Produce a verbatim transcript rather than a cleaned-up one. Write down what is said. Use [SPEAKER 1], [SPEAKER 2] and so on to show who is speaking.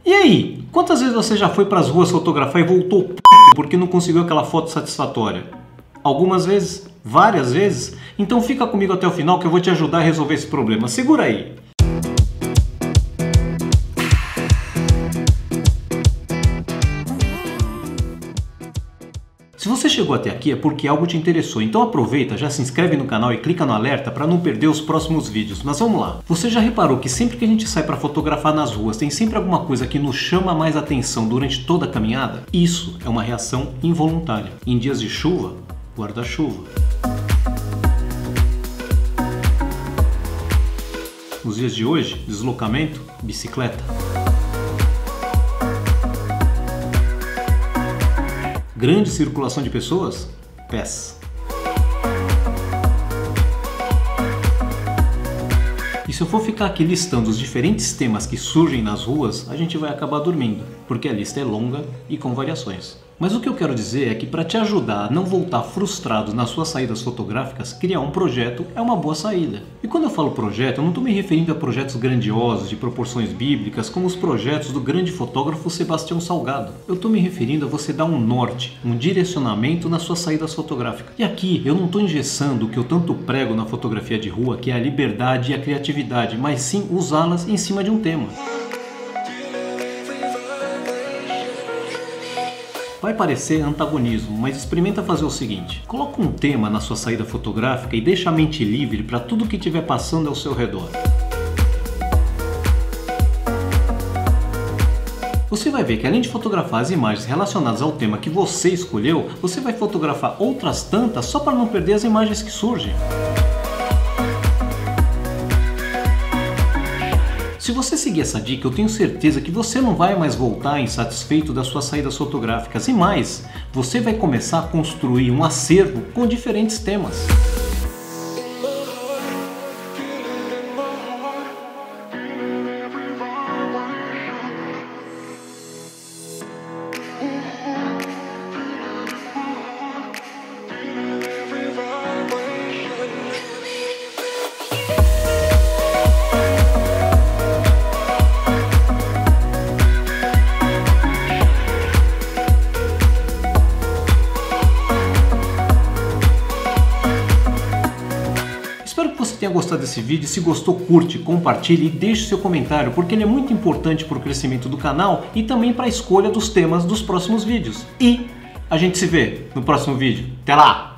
[SPEAKER 1] E aí, quantas vezes você já foi para as ruas fotografar e voltou p*** porque não conseguiu aquela foto satisfatória? Algumas vezes? Várias vezes? Então fica comigo até o final que eu vou te ajudar a resolver esse problema. Segura aí! Se você chegou até aqui é porque algo te interessou, então aproveita, já se inscreve no canal e clica no alerta para não perder os próximos vídeos. Mas vamos lá. Você já reparou que sempre que a gente sai para fotografar nas ruas tem sempre alguma coisa que nos chama mais atenção durante toda a caminhada? Isso é uma reação involuntária. Em dias de chuva, guarda-chuva. Nos dias de hoje, deslocamento, bicicleta. Grande circulação de pessoas? Pés. E se eu for ficar aqui listando os diferentes temas que surgem nas ruas, a gente vai acabar dormindo, porque a lista é longa e com variações. Mas o que eu quero dizer é que para te ajudar a não voltar frustrado nas suas saídas fotográficas, criar um projeto é uma boa saída. E quando eu falo projeto, eu não estou me referindo a projetos grandiosos, de proporções bíblicas, como os projetos do grande fotógrafo Sebastião Salgado. Eu estou me referindo a você dar um norte, um direcionamento nas suas saídas fotográficas. E aqui eu não estou engessando o que eu tanto prego na fotografia de rua, que é a liberdade e a criatividade, mas sim usá-las em cima de um tema. Vai parecer antagonismo, mas experimenta fazer o seguinte. Coloca um tema na sua saída fotográfica e deixa a mente livre para tudo que estiver passando ao seu redor. Você vai ver que além de fotografar as imagens relacionadas ao tema que você escolheu, você vai fotografar outras tantas só para não perder as imagens que surgem. Se você seguir essa dica, eu tenho certeza que você não vai mais voltar insatisfeito das suas saídas fotográficas e mais, você vai começar a construir um acervo com diferentes temas. Espero que você tenha gostado desse vídeo. Se gostou, curte, compartilhe e deixe seu comentário, porque ele é muito importante para o crescimento do canal e também para a escolha dos temas dos próximos vídeos. E a gente se vê no próximo vídeo. Até lá!